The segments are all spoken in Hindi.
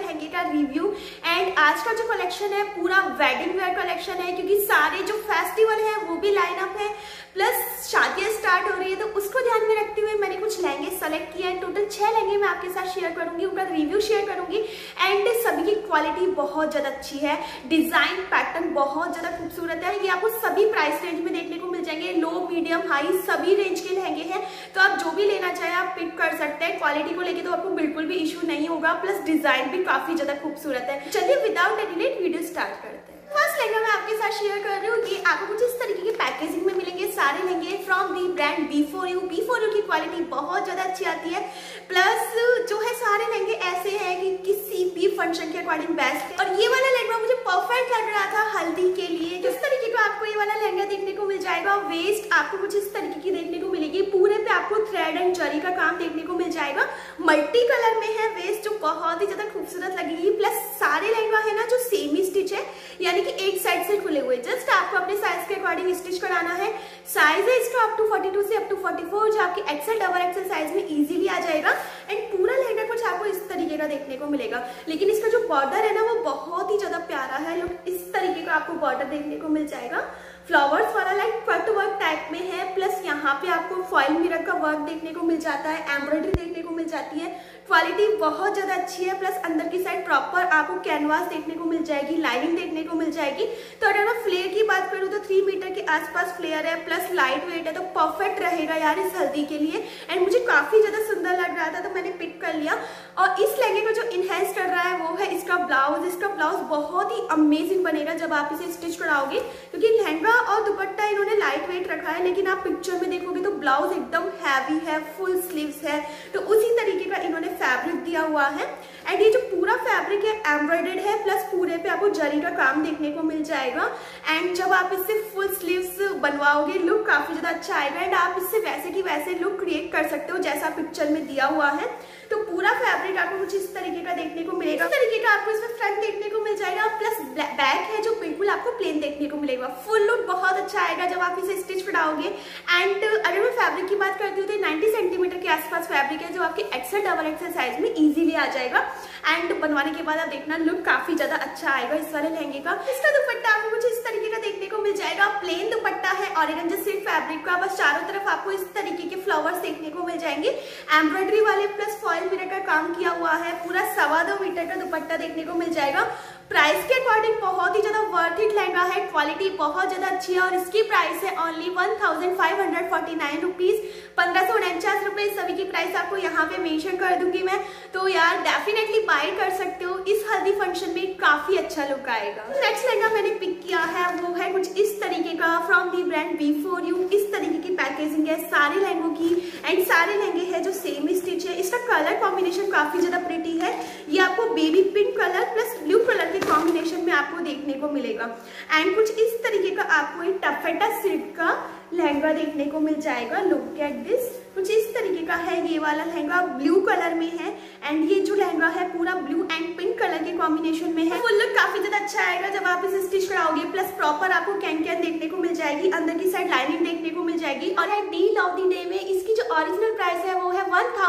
लहंगे का रिव्यू। एंड आज का जो कलेक्शन है पूरा वेडिंग वेयर कलेक्शन है, क्योंकि सारे जो फेस्टिवल है वो भी लाइनअप है, प्लस शादियां स्टार्ट हो रही है, तो उसको ध्यान में रखते हुए मैंने कुछ लहंगे सेलेक्ट किए हैं। टोटल 6 लहंगे मैं आपके साथ शेयर करूंगी, उनका रिव्यू शेयर करूंगी। एंड सभी की क्वालिटी बहुत ज्यादा अच्छी है, डिजाइन पैटर्न बहुत ज्यादा खूबसूरत है। ये आपको सभी प्राइस रेंज में देखने को मिल जाएंगे, लो मीडियम हाई सभी रेंज के लहंगे हैं। तो आप जो भी लेना चाहे आप पिक कर सकते हैं। क्वालिटी को लेके तो आपको बिल्कुल भी इशू नहीं होगा, प्लस डिजाइन भी काफी ज्यादा खूबसूरत है। चलिए without any late video start करते हैं। फर्स्ट लहंगा मैं आपके साथ शेयर कर रही हूँ, ये आपको कुछ इस तरीके की पैकेजिंग में मिलेंगे सारे लहंगे from the brand B4U। B4U की क्वालिटी बहुत ज्यादा अच्छी आती है, प्लस जो है सारे लहंगे ऐसे हैं कि किसी भी फंक्शन के अकॉर्डिंग बेस्ट है। और ये वाला लहंगा मुझे परफेक्ट लग रहा था हल्दी के लिए। जिस तरीके का आपको ये वाला लहंगा देखने को मिल जाएगा, वेस्ट आपको कुछ इस तरीके की देखने को मिलेगी, पूरे पे आपको थ्रेड एंड जरी का काम देखने को मिल जाएगा। मल्टी कलर में है वेस्ट, जो बहुत ही ज्यादा खूबसूरत लगेगी। प्लस सारे लहंगा है ना जो सेम ही स्टिच है, यानी कि एक साइड से खुले हुए, जस्ट आपको अपने साइज के अकॉर्डिंग स्टिच कराना है। साइज है इसका अप टू 42 से अप टू 44, जो आपकी एक्सेल डबल एक्सेल साइज में इजीली आ जाएगा। एंड पूरा लहंगा कुछ आपको इस तरीके का देखने को मिलेगा, लेकिन इसका जो बॉर्डर है ना वो बहुत ही ज्यादा प्यारा है। लुक इस तरीके का आपको बॉर्डर देखने को मिल जाएगा, फ्लावर्स वाला लाइक कट वर्क टाइप में है। प्लस यहाँ पे आपको फॉइल मिरर का वर्क देखने को मिल जाता है, एम्ब्रॉयडरी देखने को मिल जाती है। क्वालिटी बहुत ज्यादा अच्छी है, प्लस अंदर की साइड प्रॉपर आपको कैनवास देखने को मिल जाएगी, लाइनिंग देखने को मिल जाएगी। तो अगर मैं फ्लेयर की बात करूँ तो 3 मीटर के आसपास फ्लेयर है, प्लस लाइट वेट है, तो परफेक्ट रहेगा यार इस हल्दी के लिए। एंड मुझे काफी ज्यादा सुंदर लग रहा था तो मैंने पिक कर लिया। और इस लहंगे को जो इनहेंस कर रहा है वो है इसका ब्लाउज। इसका ब्लाउज बहुत ही अमेजिंग बनेगा जब आप इसे स्टिच कराओगे, क्योंकि लहंगा और दुपट्टा इन्होंने लाइट वेट रखा है, लेकिन आप पिक्चर में देखोगे तो ब्लाउज एकदम हैवी है, फुल स्लीव्स है, तो उसी तरीके का इन्होंने फैब्रिक दिया हुआ है। एंड ये जो पूरा फैब्रिक है एम्ब्रॉयडर्ड है, प्लस पूरे पे आपको जरी का काम देखने को मिल जाएगा। एंड जब आप इससे फुल स्लीव्स बनवाओगे लुक काफी ज्यादा अच्छा आएगा। एंड आप इससे वैसे की वैसे लुक क्रिएट कर सकते हो जैसा पिक्चर में दिया हुआ है। तो पूरा फैब्रिक आपको कुछ इस तरीके का देखने को मिलेगा। इस तरीके का आपको इसमें फ्रंट देखने को मिल जाएगा, प्लस बैक है जो बिल्कुल आपको प्लेन देखने को मिलेगा। फुल लुक बहुत अच्छा आएगा जब आप इसे स्टिच कराओगे। एंड अगर मैं फैब्रिक की बात करती हूँ तो 90 सेंटीमीटर के आसपास फैब्रिक है, जो आपके एक्सेल डबल एक्सेल साइज में इजीली आ जाएगा। एंड बनवाने के बाद आप देखना लुक काफी ज्यादा अच्छा आएगा इस वाले लहंगे का। इसका दुपट्टा आपको कुछ इस तरीके का देखने को मिल जाएगा, प्लेन दुपट्टा है ऑरेंज सिल्क फैब्रिक का, बस चारों तरफ आपको इस तरीके के फ्लावर्स देखने को मिल जाएंगे, एम्ब्रॉयडरी वाले, प्लस फॉइल मिरर का काम किया हुआ है। पूरा 2.25 मीटर का दुपट्टा देखने को मिल जाएगा। प्राइस के अकॉर्डिंग बहुत ही ज्यादा वर्थ इट लहंगा है, क्वालिटी बहुत ज्यादा अच्छी है। और इसकी प्राइस है ओनली 1549 रुपीज, 1549 रुपए। सभी की प्राइस आपको यहाँ पे मेंशन कर दूंगी मैं, तो यार डेफिनेटली बाय कर सकते हो। इस हल्दी फंक्शन में काफी अच्छा लुक आएगा। नेक्स्ट लहंगा मैंने पिक किया है वो है कुछ इस तरीके का फ्रॉम दी ब्रांड B4U। इस तरीके की पैकेजिंग है सारे लहंगों की, एंड सारे लहंगे है जो सेम स्टिच है। इसका कलर कॉम्बिनेशन काफी ज्यादा प्रिटी है, ये आपको baby pink colour plus blue colour के कॉम्बिनेशन में आपको देखने को मिलेगा। एंड कुछ इस तरीके का आपको एक टफेटा सिल्क का लहंगा देखने को मिल जाएगा। लुक एट दिस, कुछ इस तरीके का है ये वाला लहंगा, ब्लू कलर में है। एंड ये जो लहंगा है पूरा ब्लू एंड पिंक कलर के कॉम्बिनेशन में है। फुल लुक काफी ज्यादा अच्छा आएगा जब आप इसे स्टिच कराओगे, प्लस प्रॉपर आपको कैन कैन देखने को मिल जाएगी, अंदर की साइड लाइनिंग देखने को मिल जाएगी। और डील ऑफ द डे में इसकी जो ओरिजिनल प्राइस है वो है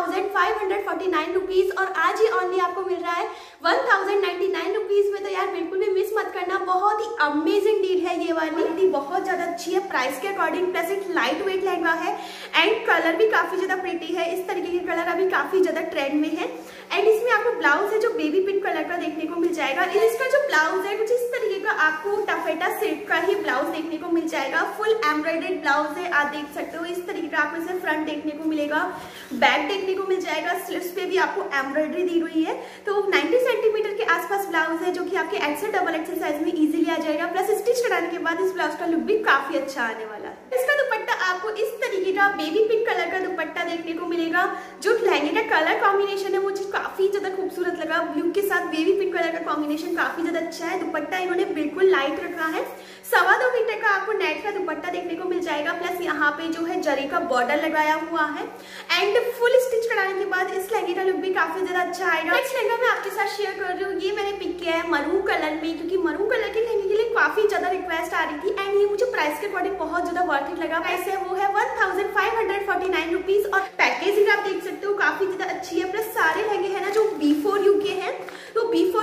1549 रुपीज, और आज ही ऑनली आपको मिल रहा है 1099 रुपीज में। तो यार बिल्कुल भी मिस मत करना, बहुत ही अमेजिंग डील है ये वाली, बहुत ज्यादा अच्छी है प्राइस के अकॉर्डिंग। प्लस एक लाइट वेट लहंगा है, एंड कलर भी काफी ज्यादा प्रिटी है। इस तरीके के कलर अभी काफी ज्यादा ट्रेंड में है। एंड इसमें आपको ब्लाउज है जो बेबी पिंक कलर का देखने को मिल जाएगा। इसका जो ब्लाउज है कुछ इस तरीके का आपको टफेटा सिल्क का ही ब्लाउज देखने को मिल जाएगा। फुल एम्ब्रॉयडर्ड ब्लाउज है, आप देख सकते हो इस तरीके का आपको इसे फ्रंट देखने को मिलेगा, बैक देखने को मिल जाएगा, स्लीव्स पे भी आपको एम्ब्रॉयडरी दी हुई है। तो 90 सेंटीमीटर के आसपास ब्लाउज है, जो कि आपके एक्सेल डबल एक्सेल साइज में इजीली आ जाएगा। प्लस स्टिच कराने के बाद इस ब्लाउज का लुक भी काफी अच्छा आने वाला है। इसका दुपट्टा आपको इस तरीके का बेबी पिंक कलर का दुपट्टा देखने को मिलेगा। जो लहंगे का कलर कॉम्बिनेशन है मुझे काफी ज्यादा खूबसूरत लगा, ब्लू के साथ बेबी पिंक कलर का कॉम्बिनेशन काफी ज्यादा अच्छा है। दुपट्टा इन्होंने बिल्कुल लाइट रखा है, 2.25 मीटर का आपको नेट का दुपट्टा देखने को मिल जाएगा। प्लस यहाँ पे जो है जरी का बॉर्डर लगाया हुआ है। एंड फुल स्टिच कराने के बाद इस लहंगे का लुक भी काफी ज्यादा अच्छा आएगा। नेक्स्ट लहंगा मैं आपके साथ शेयर कर रही हूँ, ये मैंने पिक किया है मरून कलर में, क्योंकि मरून कलर के लहंगे के लिए काफी ज्यादा रिक्वेस्ट आ रही थी। एंड ये मुझे प्राइस के अकॉर्डिंग बहुत ज्यादा वर्थ इट लगा। प्राइस है वो है 1549 रुपीज, और पैकेजिंग आप देख सकते हो काफी ज्यादा अच्छी है। प्लस सारे लहंगे है ना जो B4U के हैं, तो B4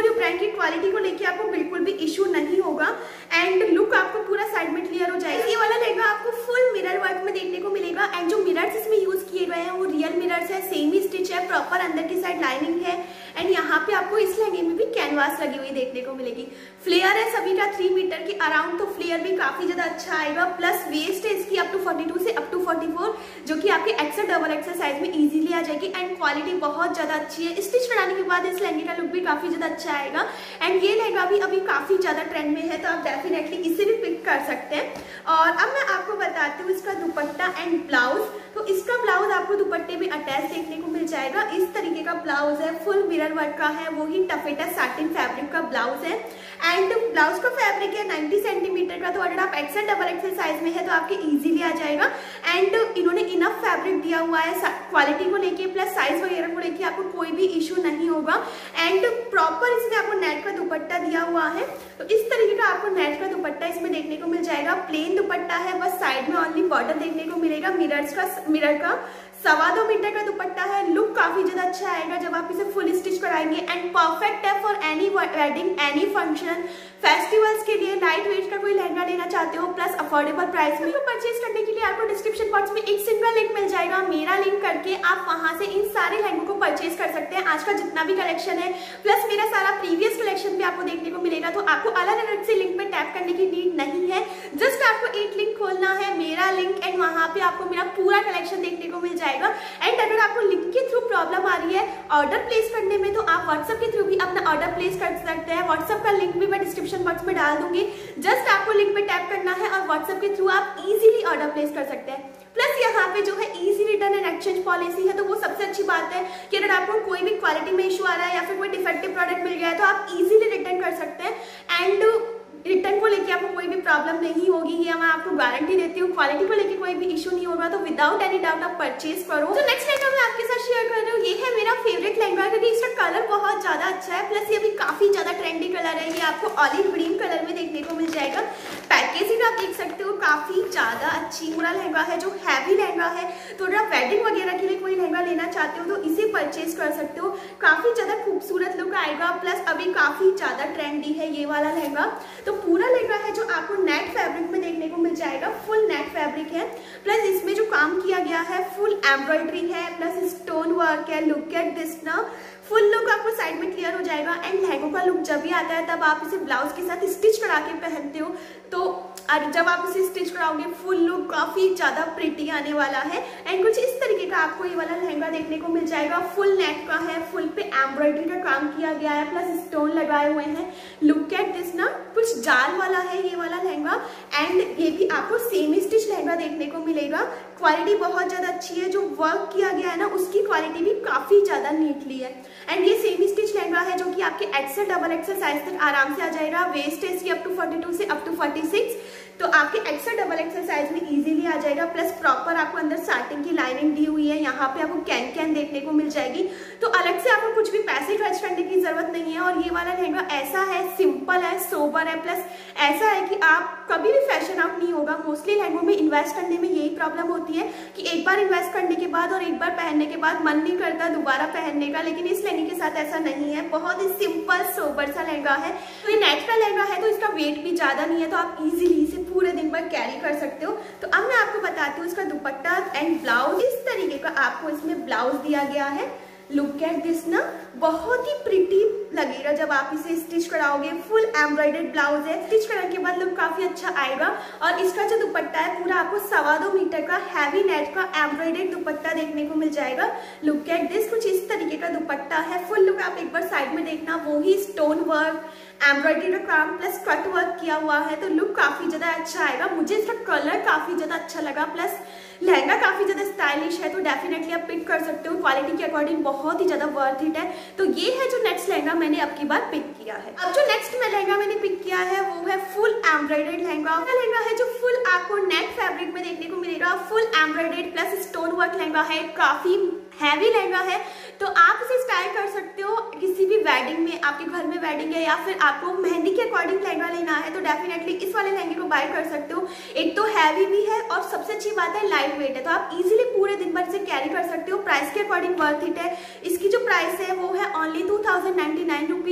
क्वालिटी को लेके आपको बिल्कुल भी इशू नहीं होगा एंड लुक आपको पूरा साइड में क्लियर हो जाएगा। ये वाला लहंगा आपको फुल मिरर वर्क में देखने को मिलेगा एंड जो मिरर्स इसमें यूज किए गए हैं वो रियल मिरर्स है, सेमी स्टिच है, प्रॉपर अंदर की साइड लाइनिंग है एंड यहाँ पे आपको इस लहंगे में भी कैनवास लगी हुई देखने को मिलेगी। फ्लेयर है सभी का 3 मीटर के अराउंड, तो फ्लेयर भी काफी ज्यादा अच्छा आएगा। प्लस वेस्ट है इसकी अप टू 42 से अप टू 44 जो कि आपके एक्सेल डबल एक्सेल साइज में इजीली आ जाएगी एंड क्वालिटी बहुत ज्यादा अच्छी है। स्टिच कराने के बाद इस लहंगे का लुक भी काफी ज्यादा अच्छा आएगा एंड ये लहंगा भी अभी काफी ज्यादा ट्रेंड में है, तो आप डेफिनेटली इसे भी पिक कर सकते हैं। और अब मैं आपको बताती हूँ इसका दुपट्टा एंड ब्लाउज। तो इसका ब्लाउज आपको दुपट्टे में अटैच देखने को मिल जाएगा। इस तरीके का ब्लाउज है, फुल मिरर वर्क का है, वो ही टफेटा साटिन फैब्रिक का ब्लाउज है एंड ब्लाउज का फैब्रिक है 90 सेंटीमीटर का, तो अगर आप एक्सेल डबल एक्सेल साइज में है तो आपके इजीली आ जाएगा एंड इन्होंने इनफ फैब्रिक दिया हुआ है क्वालिटी को लेके, प्लस साइज वगैरह को लेके आपको कोई भी इशू नहीं होगा एंड प्रॉपर इसमें आपको नेट का दुपट्टा दिया हुआ है। तो इस तरीके का आपको नेट का दुपट्टा इसमें देखने को मिल जाएगा। प्लेन दुपट्टा है, बस साइड में ओनली बॉर्डर देखने को मिलेगा। मिरर का 2.25 मीटर का दुपट्टा है। लुक काफी ज्यादा अच्छा आएगा जब आप इसे फुल स्टिच कराएंगे एंड परफेक्ट है for any wedding, any function, festivals के लिए। लाइट वेट का कोई लहंगा लेना चाहते हो प्लस अफोर्डेबल प्राइस में, तो परचेज करने के लिए आपको डिस्क्रिप्शन बॉक्स में एक सिंगल लिंक मिल जाएगा, मेरा लिंक करके आप वहां से इन सारे लहंगों को परचेज कर सकते हैं। आज का जितना भी कलेक्शन है प्लस मेरा सारा प्रीवियस कलेक्शन भी आपको देखने को मिलेगा, तो आपको अलग अलग से लिंक पे टैप करने की नीड नहीं है। जस्ट आपको एक लिंक खोलना है, मेरा लिंक, एंड वहां पे आपको मेरा पूरा कलेक्शन देखने को मिल जाएगा। एंड अगर आपको लिंक के थ्रू प्रॉब्लम आ रही है ऑर्डर प्लेस करने में, तो आप व्हाट्सएप के थ्रू भी अपना ऑर्डर प्लेस कर सकते हैं। व्हाट्सएप का लिंक भी मैं डिस्क्रिप्शन बॉक्स में डाल दूंगी। जस्ट आपको लिंक पे टैप करना है और व्हाट्सएप के थ्रू आप इजीली ऑर्डर प्लेस कर सकते हैं। प्लस यहाँ पे जो है easy return and exchange policy है, तो वो सबसे अच्छी बात है कि अगर आपको कोई भी क्वालिटी में इशू आ रहा है या फिर कोई डिफेक्टिव प्रोडक्ट मिल गया है तो आप इजीली रिटर्न कर सकते हैं एंड रिटर्न को लेके आपको कोई भी प्रॉब्लम नहीं होगी, ये मैं आपको गारंटी देती हूँ। क्वालिटी को लेके कोई भी इशू नहीं होगा, तो विदाउट एनी डाउट आप परचेज करो। तो नेक्स्ट लहंगा मैं आपके साथ शेयर कर रही हूँ, ये है मेरा फेवरेट लहंगा क्योंकि इसका कलर बहुत ज्यादा अच्छा है, प्लस ये भी काफी ज्यादा ट्रेंडी कलर है। ये आपको ऑलिव ग्रीन कलर में देखने को मिल जाएगा। पैकेजिंग आप देख सकते हो काफी ज्यादा अच्छी, पूरा लहंगा है जो हैवी लहंगा है, तो अगर आप वेडिंग वगैरह के लिए कोई लहंगा लेना चाहते हो तो इसे परचेज कर सकते हो। काफी ज्यादा खूबसूरत लुक आएगा, प्लस अभी काफी ज्यादा ट्रेंडी है ये वाला लहंगा। तो पूरा लहंगा है जो आपको नेट फैब्रिक में देखने को मिल जाएगा, फुल नेट फैब्रिक है, प्लस इसमें जो काम किया गया है फुल एम्ब्रॉयडरी है, प्लस स्टोन वर्क है। लुक एट दिस ना, फुल लुक आपको साइड में क्लियर हो जाएगा एंड लहंगों का लुक जब भी आता है तब आप इसे ब्लाउज के साथ स्टिच करा के पहनते हो, तो जब आप इसे स्टिच कराओगे फुल लुक काफी ज्यादा प्रिटी आने वाला है। एंड कुछ इस तरीके का आपको ये वाला लहंगा देखने को मिल जाएगा। फुल नेट का है, फुल पे एम्ब्रॉयडरी का काम किया गया है, प्लस स्टोन लगाए हुए हैं। लुक एट दिस ना, कुछ जाल वाला है ये वाला लहंगा एंड ये भी आपको सेमी स्टिच लहंगा देखने को मिलेगा। क्वालिटी बहुत ज्यादा अच्छी है, जो वर्क किया गया है ना उसकी क्वालिटी भी काफी ज्यादा नीटली है एंड ये सेमी स्टिच लहंगा है जो कि आपके एक्सेल डबल एक्सेल साइज तक आराम से आ जाएगा। वेस्ट है इसकी अप टू 42 से अप टू 46, तो आपके एक्सेल डबल एक्सेल साइज में इजीली आ जाएगा। प्लस प्रॉपर आपको अंदर साटिन की लाइनिंग दी हुई है, यहाँ पे आपको कैन देखने को मिल जाएगी, तो अलग से आपको कुछ भी पैसे खर्च करने की जरूरत नहीं है। और ये वाला लहंगा ऐसा है, सिंपल है, सोबर है, प्लस ऐसा है कि आप कभी भी फैशन आउट नहीं होगा। मोस्टली लहंगों में इन्वेस्ट करने में यही प्रॉब्लम होती है कि एक बार इन्वेस्ट करने के बाद और एक बार पहनने के बाद मन नहीं करता दोबारा पहनने का, लेकिन इस लहंगे के साथ ऐसा नहीं है। बहुत ही सिंपल सोबर सा लहंगा है। तो ये नेट का लहंगा है तो इसका वेट भी ज्यादा नहीं है, तो आप इजीली इसे पूरे दिन भर कैरी कर सकते हो। तो अब मैं आपको बताती हूँ इसका दुपट्टा एंड ब्लाउज। इस तरीके का आपको इसमें ब्लाउज दिया गया है। लुक एट दिस ना, बहुत ही प्रिटी लगेगा जब आप इसे स्टिच कराओगे। फुल एम्ब्रॉयडर्ड ब्लाउज है, स्टिच करने के बाद लुक काफी अच्छा आएगा। और इसका जो दुपट्टा है पूरा आपको 2.25 मीटर का हैवी नेट का एम्ब्रॉयडर्ड दुपट्टा देखने को मिल जाएगा। लुक एट दिस, कुछ इस तरीके का दुपट्टा है। फुल लुक आप एक बार साइड में देखना, वो ही स्टोन वर्क, एम्ब्रॉयडरी का काम प्लस कट वर्क किया हुआ है, तो लुक काफी ज्यादा अच्छा आएगा। मुझे इसका कलर काफी ज्यादा अच्छा लगा, प्लस लहंगा काफी ज्यादा स्टाइलिश है, तो डेफिनेटली आप पिक कर सकते हो। क्वालिटी के अकॉर्डिंग बहुत ही ज्यादा वर्थ इट है। तो ये है जो नेक्स्ट लहंगा मैंने अब की बार पिक किया है। अब जो नेक्स्ट लहंगा मैंने पिक किया है वो है फुल एम्ब्रॉयडर्ड लहंगा। लहंगा है जो फुल आपको नेट फैब्रिक में देखने को मिलेगा। Full embroidered plus stone work lehenga है, काफी हैवी लहंगा है, तो आप इसे स्टाइल कर सकते हो किसी भी वेडिंग में। आपके घर में वेडिंग है या फिर आपको मेहंदी के अकॉर्डिंग लहंगा लेना है, तो डेफिनेटली इस वाले लहंगे को बाय कर सकते हो। एक तो हैवी भी है और सबसे अच्छी बात है लाइट वेट है, तो आप इजीली पूरे दिन भर से कैरी कर सकते हो। प्राइस के अकॉर्डिंग वर्थ इट है। इसकी जो प्राइस है वो है ओनली 2099 रुपीज। उस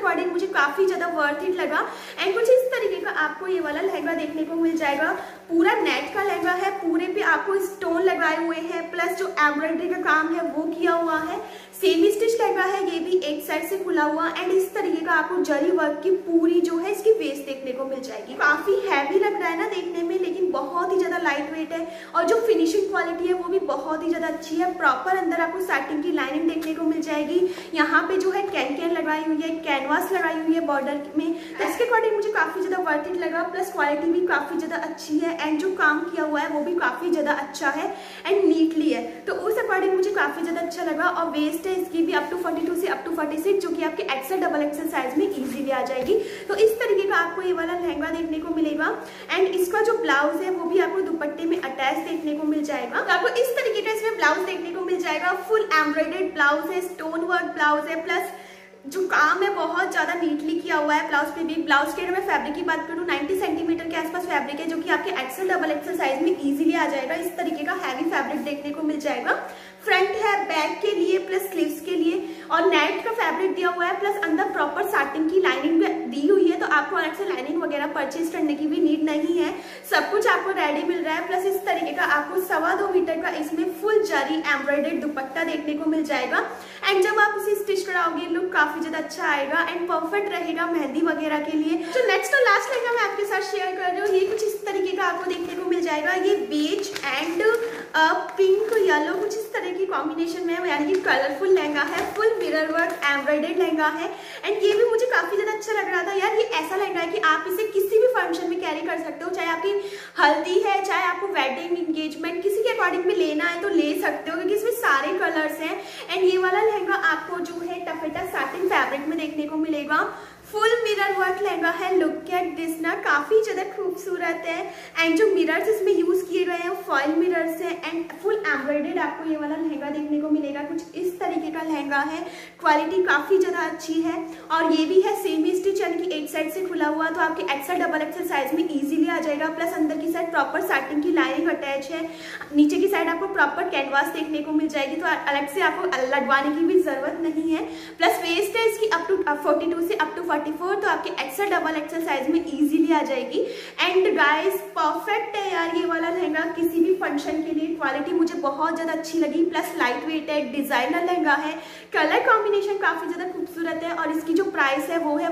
अकॉर्डिंग मुझे काफी ज्यादा वर्थ इट लगा। एंड कुछ इस तरीके का आपको ये वाला लहंगा देखने को मिल जाएगा। पूरा नेट का लहंगा है, पूरे पे आपको स्टोन लगाए हुए हैं, प्लस जो एम्ब्रॉयडरी का काम है वो किया हुआ है। सेमी स्टिच लहंगा है, ये भी एक साइड से खुला हुआ। एंड इस तरीके का आपको जरी वर्क की पूरी जो है इसकी वेस्ट देखने को मिल जाएगी। काफी हैवी लग रहा है ना देखने में, लेकिन बहुत ही ज्यादा लाइट वेट है और जो फिनिशिंग क्वालिटी है वो भी बहुत ही ज्यादा अच्छी है। प्रॉपर अंदर आपको साटिन की लाइनिंग देखने को मिल जाएगी। यहाँ पे जो है कैन लगाई हुई है, कैनवास लगाई हुई है बॉर्डर में, तो इसके अकॉर्डिंग मुझे काफी ज्यादा वर्थ इट लगा। प्लस क्वालिटी भी काफी ज्यादा अच्छी है एंड जो काम किया हुआ है वो भी काफी ज्यादा अच्छा है एंड नीटली है, तो उस अकॉर्डिंग मुझे काफी ज्यादा अच्छा लगा। और वेस्ट है इसकी भी अप टू 42 से अप टू 46, जो कि आपके एक्सेल डबल एक्सेल साइज में इजीली आ जाएगी। तो इस तरीके का आपको ये वाला लहंगा देखने को मिलेगा। एंड इसका जो ब्लाउज है वो भी आपको दुपट्टे में अटैच देखने को मिल जाएगा। तो आपको इस तरीके का इसमें ब्लाउज देखने को मिल जाएगा। फुल एम्ब्रॉयडर्ड ब्लाउज है, स्टोन वर्क ब्लाउज है, प्लस जो काम है बहुत ज्यादा नीटली किया हुआ है ब्लाउज पे भी। ब्लाउज के अगर मैं फैब्रिक की बात करूँ 90 सेंटीमीटर के आसपास फैब्रिक है, जो कि आपके एक्सेल डबल एक्सेल साइज में इजीली आ जाएगा। इस तरीके का हैवी फैब्रिक देखने को मिल जाएगा। फ्रंट है बैक के लिए प्लस स्लीव्स के लिए, और नेट का फैब्रिक दिया हुआ है, प्लस अंदर प्रॉपर साटिन की लाइनिंग भी दी हुई है, तो आपको अलग से लाइनिंग वगैरह परचेज करने की भी नीड नहीं है, सब कुछ आपको रेडी मिल रहा है। प्लस इस तरीके का आपको 2.25 मीटर का इसमें फुल जरी एम्ब्रॉयडर्ड दुपट्टा देखने को मिल जाएगा। एंड जब आप इसे स्टिच कराओगे लुक काफी ज्यादा अच्छा आएगा एंड परफेक्ट रहेगा मेहंदी वगैरह के लिए। जो नेक्स्ट और लास्ट लहंगा मैं आपके साथ शेयर कर रही हूँ, ये कुछ इस तरीके का आपको देखने को मिल जाएगा। ये बेज एंड पिंक येलो कुछ इस तरह की कॉम्बिनेशन में, यानी कि कलरफुल लहंगा है। Full mirror work embroidered lehenga है एंड ये भी मुझे काफी ज्यादा अच्छा लग रहा था। यार ये ऐसा लहंगा है कि आप इसे किसी भी फंक्शन में कैरी कर सकते हो, चाहे आपकी हल्दी है, चाहे आपको वेडिंग इंगेजमेंट किसी के अकॉर्डिंग में लेना है तो ले सकते हो, क्योंकि इसमें सारे कलर्स हैं। एंड ये वाला लहंगा आपको जो है टफेटा साटिन फैब्रिक में देखने को मिलेगा। फुल मिरर वर्क लहंगा है। लुक एट दिस ना, काफी ज्यादा खूबसूरत है। एंड जो मिरर्स इसमें यूज किए गए हैं फॉइल मिरर्स है एंड फुल एम्ब्रॉयडर्ड आपको ये वाला लहंगा देखने को मिलेगा। कुछ इस तरीके का लहंगा है, क्वालिटी काफी ज्यादा अच्छी है और ये भी है सेमी स्टिच, यानी कि एक साइड से खुला हुआ, तो आपके एक्सेल डबल एक्सेल साइज में इजीली आ जाएगा। प्लस अंदर की साइड प्रॉपर साटिन की लाइनिंग अटैच है, नीचे की साइड आपको प्रॉपर कैनवास देखने को मिल जाएगी, तो अलग से आपको लगवाने की भी जरूरत नहीं है। प्लस वेस्ट है इसकी अप टू 42 से अप टू 44, तो आपके एक्सेल डबल एक्सेल साइज में इजीली आ जाएगी। एंड गाइस परफेक्ट है यार ये वाला लहंगा किसी भी फंक्शन के लिए। क्वालिटी मुझे बहुत ज्यादा अच्छी लगी, प्लस लाइट वेट है, डिजाइनर लहंगा है, कलर कॉम्बिनेशन काफी ज्यादा खूबसूरत है और इसकी जो प्राइस है वो है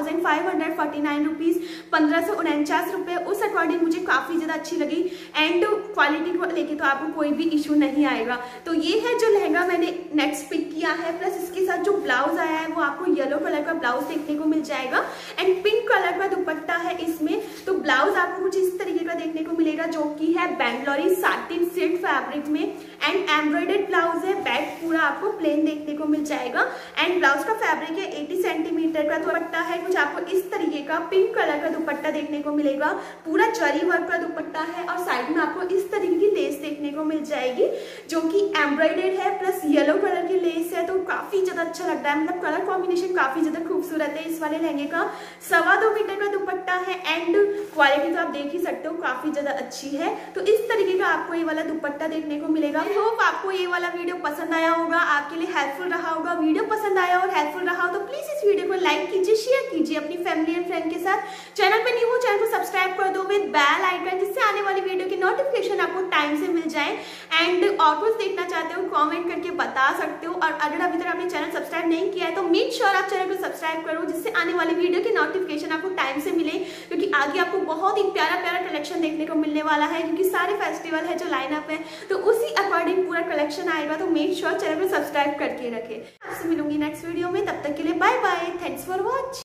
1549 रुपीज, 1549 रुपए। उस अकॉर्डिंग मुझे काफी ज्यादा अच्छी लगी एंड क्वालिटी को लेके तो आपको कोई भी इशू नहीं आएगा। तो ये है जो लहंगा मैंने नेक्स्ट पिक किया है। प्लस इसके साथ जो ब्लाउज आया है वो आपको येलो कलर का ब्लाउज देखने को मिल जाएगा एंड पिंक कलर का दुपट्टा है इसमें। तो ब्लाउज आपको कुछ इस तरीके का देखने को मिलेगा, जो कि है बेंगलोरी साटिन सिल्क फैब्रिक में एंड एम्ब्रॉयडर्ड ब्लाउज है। बैक पूरा आपको प्लेन देखने को मिल जाएगा एंड ब्लाउज का फैब्रिक है 80 सेंटीमीटर का दुपट्टा है। कुछ आपको इस तरीके का पिंक कलर का दुपट्टा देखने को मिलेगा, पूरा जरी वर्क का दुपट्टा है और साइड में आपको इस तरीके की लेस देखने को मिल जाएगी, जो कि एम्ब्रॉयडर्ड है, प्लस येलो कलर की लेस है। तो काफी ज्यादा अच्छा लगता है, मतलब कलर कॉम्बिनेशन काफी ज्यादा खूबसूरत है इस वाले लहंगे का। 2.25 मीटर का दुपट्टा है एंड क्वालिटी तो आप देख ही सकते हो काफी ज्यादा अच्छी है। तो इस तरीके का आपको ये वाला दुपट्टा देखने को मिलेगा। आई होप आपको ये वाला वीडियो पसंद आया होगा, आपके लिए हेल्पफुल रहा होगा। वीडियो पसंद आया और हेल्पफुल रहा हो तो प्लीज इस वीडियो को लाइक कीजिए, शेयर कीजिए अपनी फैमिली एंड फ्रेंड के साथ। चैनल पे न्यू हो चैनल को सब्सक्राइब कर दो विद बेल आइकन, जिससे आने वाली वीडियो की नोटिफिकेशन आपको टाइम से मिल जाए। एंड और कुछ देखना चाहते हो कमेंट करके बता सकते हो, और अगर अभी तक आपने चैनल सब्सक्राइब नहीं किया है तो मेक श्योर आप चैनल को सब्सक्राइब करो, जिससे आने वाली वीडियो की नोटिफिकेशन आपको टाइम से मिले, क्योंकि आगे आपको बहुत ही प्यारा प्यारा कलेक्शन देखने को मिलने वाला है, क्योंकि सारे फेस्टिवल है जो लाइनअप है, तो उसी अकॉर्डिंग पूरा कलेक्शन आएगा। तो मेक श्योर चैनल को सब्सक्राइब करके रखें। आपसे मिलूंगी नेक्स्ट वीडियो में, तब तक के लिए bye bye, thanks for watching.